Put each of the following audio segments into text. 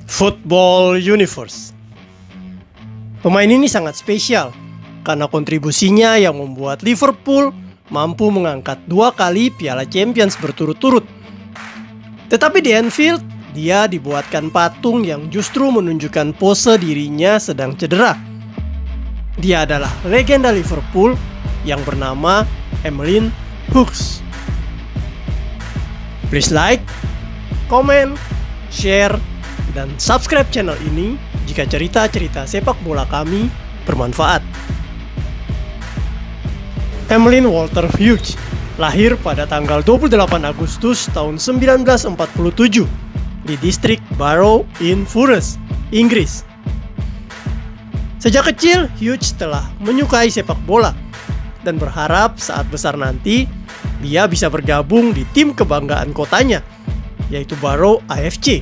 Football Universe. Pemain ini sangat spesial karena kontribusinya yang membuat Liverpool mampu mengangkat 2 kali Piala Champions berturut-turut. Tetapi di Anfield, dia dibuatkan patung yang justru menunjukkan pose dirinya sedang cedera. Dia adalah legenda Liverpool yang bernama Emlyn Hughes. Please like, comment, share, dan subscribe channel ini jika cerita-cerita sepak bola kami bermanfaat. Emlyn Walter Hughes lahir pada tanggal 28 Agustus tahun 1947 di distrik Barrow in Forest, Inggris. Sejak kecil, Hughes telah menyukai sepak bola dan berharap saat besar nanti dia bisa bergabung di tim kebanggaan kotanya, yaitu Barrow AFC.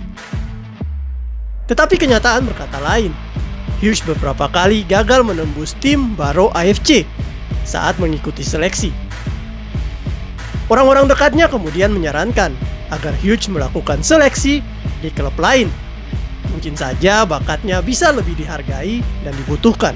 Tetapi kenyataan berkata lain. Hughes beberapa kali gagal menembus tim Barrow AFC saat mengikuti seleksi. Orang-orang dekatnya kemudian menyarankan agar Hughes melakukan seleksi di klub lain. Mungkin saja bakatnya bisa lebih dihargai dan dibutuhkan.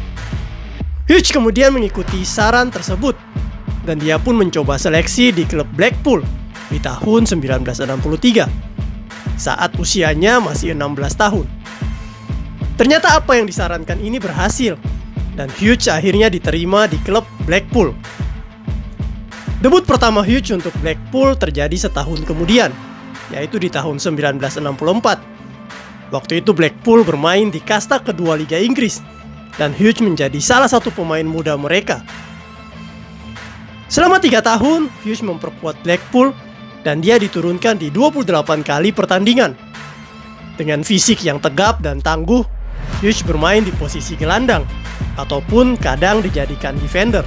Hughes kemudian mengikuti saran tersebut dan dia pun mencoba seleksi di klub Blackpool di tahun 1963. Saat usianya masih 16 tahun. Ternyata apa yang disarankan ini berhasil dan Hughes akhirnya diterima di klub Blackpool. Debut pertama Hughes untuk Blackpool terjadi setahun kemudian, yaitu di tahun 1964. Waktu itu Blackpool bermain di kasta kedua Liga Inggris dan Hughes menjadi salah satu pemain muda mereka. Selama 3 tahun, Hughes memperkuat Blackpool dan dia diturunkan di 28 kali pertandingan. Dengan fisik yang tegap dan tangguh, Hughes bermain di posisi gelandang ataupun kadang dijadikan defender.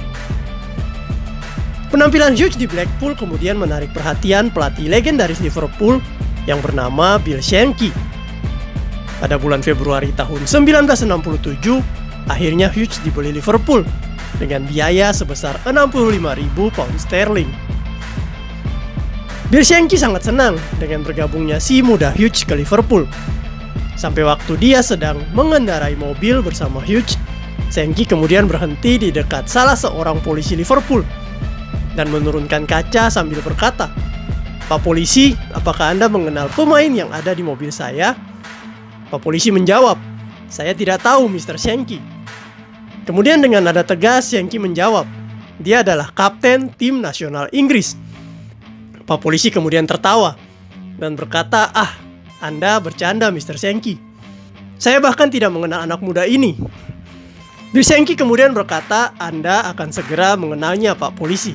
Penampilan Hughes di Blackpool kemudian menarik perhatian pelatih legendaris Liverpool yang bernama Bill Shankly. Pada bulan Februari tahun 1967, akhirnya Hughes dibeli Liverpool dengan biaya sebesar 65.000 pound sterling. Bill Shankly sangat senang dengan bergabungnya si muda Hughes ke Liverpool. Sampai waktu dia sedang mengendarai mobil bersama Hughes, Shankly kemudian berhenti di dekat salah seorang polisi Liverpool dan menurunkan kaca sambil berkata, "Pak polisi, apakah Anda mengenal pemain yang ada di mobil saya?" Pak polisi menjawab, "Saya tidak tahu, Mr. Shankly." Kemudian dengan nada tegas, Shankly menjawab, "Dia adalah kapten tim nasional Inggris." Pak polisi kemudian tertawa dan berkata, Anda bercanda, Mr. Shankly. Saya bahkan tidak mengenal anak muda ini." Bill Shankly kemudian berkata, "Anda akan segera mengenalnya, Pak polisi."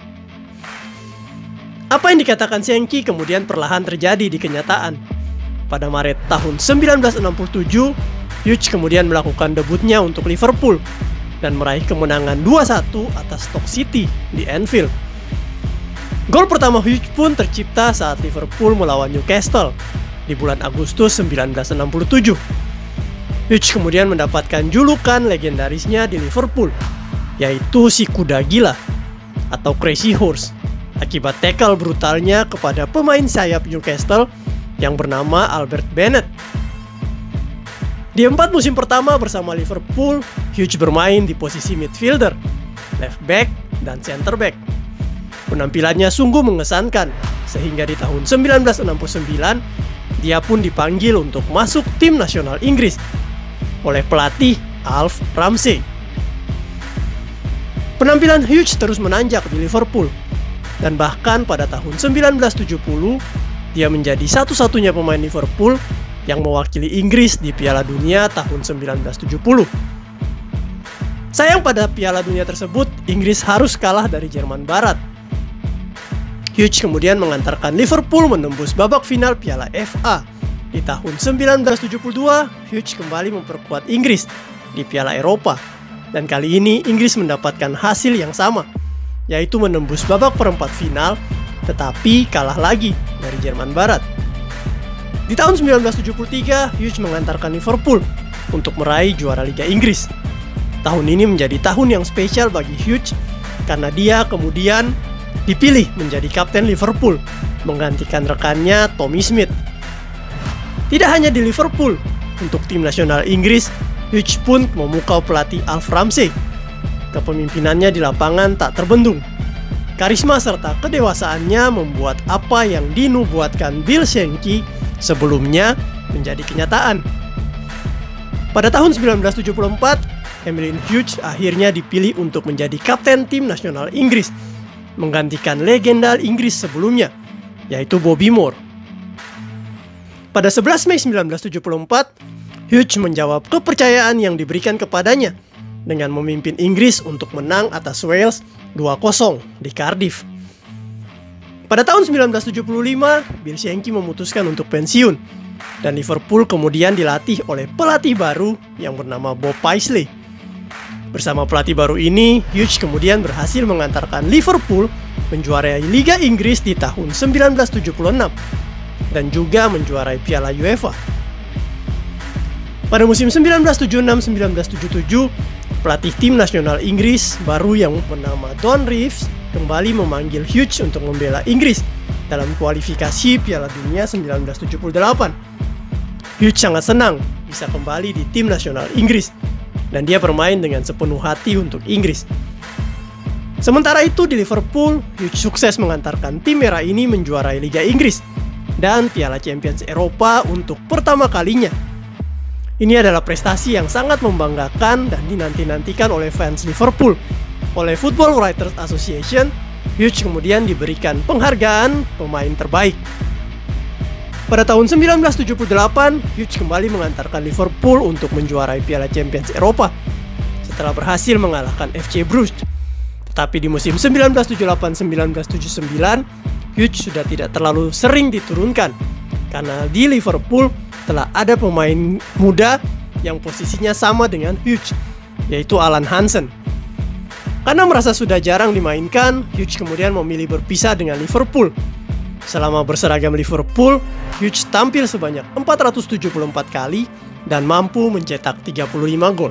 Apa yang dikatakan Shankly kemudian perlahan terjadi di kenyataan. Pada Maret tahun 1967, Hughes kemudian melakukan debutnya untuk Liverpool dan meraih kemenangan 2-1 atas Stoke City di Anfield. Gol pertama Hughes pun tercipta saat Liverpool melawan Newcastle di bulan Agustus 1967. Hughes kemudian mendapatkan julukan legendarisnya di Liverpool, yaitu si kuda gila atau Crazy Horse, akibat tackle brutalnya kepada pemain sayap Newcastle yang bernama Albert Bennett. Di 4 musim pertama bersama Liverpool, Hughes bermain di posisi midfielder, left back, dan center back. Penampilannya sungguh mengesankan, sehingga di tahun 1969, dia pun dipanggil untuk masuk tim nasional Inggris oleh pelatih Alf Ramsey. Penampilan Hughes terus menanjak di Liverpool, dan bahkan pada tahun 1970, dia menjadi satu-satunya pemain Liverpool yang mewakili Inggris di Piala Dunia tahun 1970. Sayang pada Piala Dunia tersebut, Inggris harus kalah dari Jerman Barat. Hughes kemudian mengantarkan Liverpool menembus babak final Piala FA. Di tahun 1972, Hughes kembali memperkuat Inggris di Piala Eropa. Dan kali ini Inggris mendapatkan hasil yang sama, yaitu menembus babak perempat final, tetapi kalah lagi dari Jerman Barat. Di tahun 1973, Hughes mengantarkan Liverpool untuk meraih juara Liga Inggris. Tahun ini menjadi tahun yang spesial bagi Hughes karena dia kemudian dipilih menjadi kapten Liverpool, menggantikan rekannya Tommy Smith. Tidak hanya di Liverpool, untuk tim nasional Inggris, Hughes pun memukau pelatih Alf Ramsey. Kepemimpinannya di lapangan tak terbendung. Karisma serta kedewasaannya membuat apa yang dinubuatkan Bill Shankly sebelumnya menjadi kenyataan. Pada tahun 1974, Emlyn Hughes akhirnya dipilih untuk menjadi kapten tim nasional Inggris, menggantikan legenda Inggris sebelumnya, yaitu Bobby Moore. Pada 11 Mei 1974, Hughes menjawab kepercayaan yang diberikan kepadanya dengan memimpin Inggris untuk menang atas Wales 2-0 di Cardiff. Pada tahun 1975, Bill Shankly memutuskan untuk pensiun, dan Liverpool kemudian dilatih oleh pelatih baru yang bernama Bob Paisley. Bersama pelatih baru ini, Hughes kemudian berhasil mengantarkan Liverpool menjuarai Liga Inggris di tahun 1976 dan juga menjuarai Piala UEFA. Pada musim 1976-1977, pelatih tim nasional Inggris baru yang bernama Don Reeves kembali memanggil Hughes untuk membela Inggris dalam kualifikasi Piala Dunia 1978. Hughes sangat senang bisa kembali di tim nasional Inggris dan dia bermain dengan sepenuh hati untuk Inggris. Sementara itu di Liverpool, Hughes sukses mengantarkan tim merah ini menjuarai Liga Inggris dan Piala Champions Eropa untuk pertama kalinya. Ini adalah prestasi yang sangat membanggakan dan dinanti-nantikan oleh fans Liverpool. Oleh Football Writers Association, Hughes kemudian diberikan penghargaan pemain terbaik. Pada tahun 1978, Hughes kembali mengantarkan Liverpool untuk menjuarai Piala Champions Eropa setelah berhasil mengalahkan FC Bruges. Tetapi di musim 1978-1979, Hughes sudah tidak terlalu sering diturunkan karena di Liverpool telah ada pemain muda yang posisinya sama dengan Hughes, yaitu Alan Hansen. Karena merasa sudah jarang dimainkan, Hughes kemudian memilih berpisah dengan Liverpool. Selama berseragam Liverpool, Hughes tampil sebanyak 474 kali dan mampu mencetak 35 gol.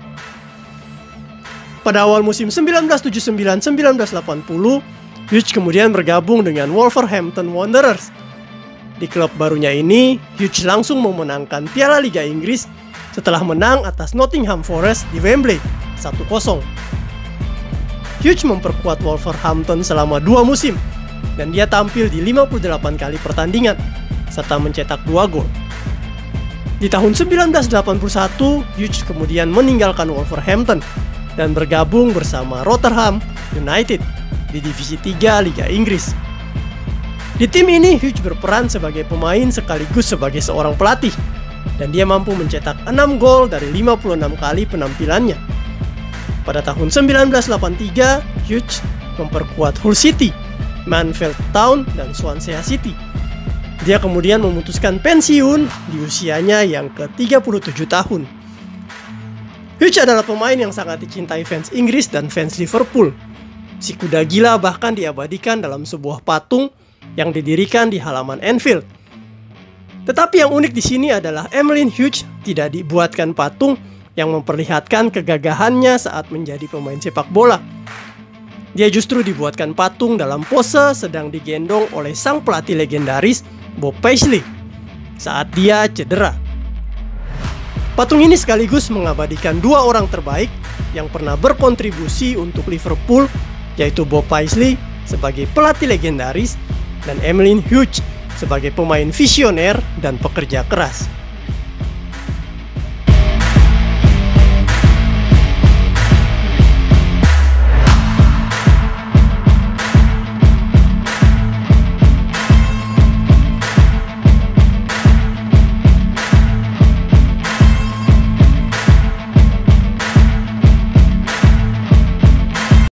Pada awal musim 1979-1980, Hughes kemudian bergabung dengan Wolverhampton Wanderers. Di klub barunya ini, Hughes langsung memenangkan Piala Liga Inggris setelah menang atas Nottingham Forest di Wembley 1-0. Hughes memperkuat Wolverhampton selama 2 musim dan dia tampil di 58 kali pertandingan serta mencetak 2 gol. Di tahun 1981, Hughes kemudian meninggalkan Wolverhampton dan bergabung bersama Rotherham United di Divisi 3 Liga Inggris. Di tim ini, Hughes berperan sebagai pemain sekaligus sebagai seorang pelatih, dan dia mampu mencetak 6 gol dari 56 kali penampilannya. Pada tahun 1983, Hughes memperkuat Hull City, Mansfield Town, dan Swansea City. Dia kemudian memutuskan pensiun di usianya yang ke-37 tahun. Hughes adalah pemain yang sangat dicintai fans Inggris dan fans Liverpool. Si kuda gila bahkan diabadikan dalam sebuah patung yang didirikan di halaman Anfield. Tetapi yang unik di sini adalah Emlyn Hughes tidak dibuatkan patung yang memperlihatkan kegagahannya saat menjadi pemain sepak bola. Dia justru dibuatkan patung dalam pose sedang digendong oleh sang pelatih legendaris Bob Paisley saat dia cedera. Patung ini sekaligus mengabadikan 2 orang terbaik yang pernah berkontribusi untuk Liverpool, yaitu Bob Paisley sebagai pelatih legendaris dan Emlyn Hughes sebagai pemain visioner dan pekerja keras.